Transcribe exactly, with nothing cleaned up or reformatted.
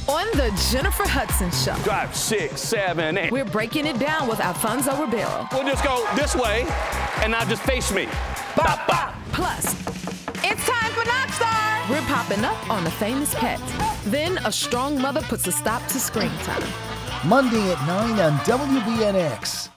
On the Jennifer Hudson Show. Drive six, seven, eight. We're breaking it down with Alfonso Ribeiro. We'll just go this way, and now just face me. Bop, bop. Plus, it's time for Knock Star. We're popping up on the famous pet. Then a strong mother puts a stop to screen time. Monday at nine on W B N X.